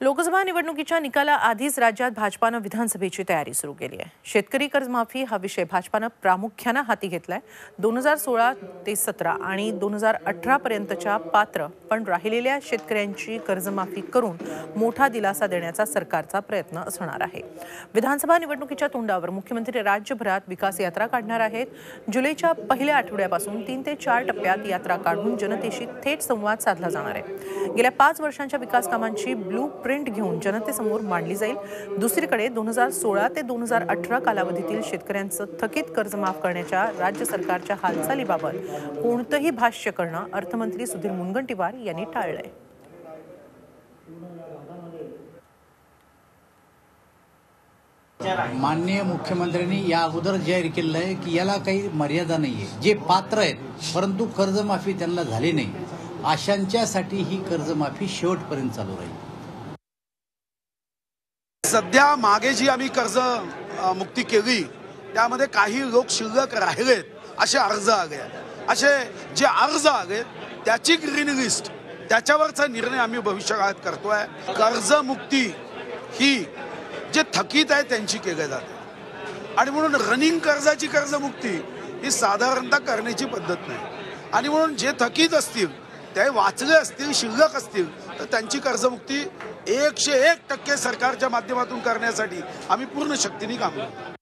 लोकसभा निवडणुकीच्या निकालाआधीच राज्यात भाजपानं विधानसभेची तयारी सुरू केली आहे। शेतकरी कर्जमाफी हा विषय भाजपानं प्रामुख्याने हाती घेतलाय। 2016 ते 17 आणि 2018 पर्यंतच्या पात्र पण राहिलेल्या शेतकऱ्यांची कर्जमाफी करून मोठा दिलासा देण्याचा सरकारचा प्रयत्न असणार आहे। विधानसभा निवडणुकीच्या तोंडावर मुख्यमंत्री राज्यभरात विकास यात्रा काढणार आहेत। जुलैच्या पहिल्या आठवड्यापासून 3 ते 4 टप्प्यात यात्रा काढून जनतेशी थेट संवाद साधला जाणार आहे। गेल्या 5 वर्षांच्या विकास कामांची ब्लू प्रिंट घेऊन जनतेसमोर मांडली जाईल। दुसरीकडे 2016 ते 2018 कालावधीतील शेतकऱ्यांचं थकीत कर्ज माफ करण्याच्या राज्य सरकारच्या हालचालीबाबत कोणतेही भाष्य करणं अर्थमंत्री सुधीर मुनगंटीवार यांनी टाळलंय। माननीय मुख्यमंत्र्यांनी या अगोदर जाहीर केलं आहे की याला काही मर्यादा नाहीये। जे पात्र आहेत परंतु कर्जमाफी त्यांना झाली नाही अशांच्यासाठी ही कर्जमाफी शेवटपर्यंत चालू राहील। सध्या मागे जी आम्ही कर्ज मुक्ती केली त्यामध्ये काही लोक शिल्लक राहिलेत असे अर्ज आले। असे जे अर्ज आले त्याची ग्रीन लिस्ट त्याच्यावरचा निर्णय आम्ही भविष्यकाळात करतोय। कर्जमुक्ती ही जे थकीत आहे त्यांची केली जाते आणि म्हणून रनिंग कर्जाची कर्जमुक्ती ही साधारणतः करण्याची पद्धत नाही आणि म्हणून जे थकीत असतील ते वाचले असतील शिल्लक असतील तर त्यांची कर्जमुक्ती 101% सरकारच्या माध्यमातून करण्यासाठी आम्ही पूर्ण शक्तीने काम करतो।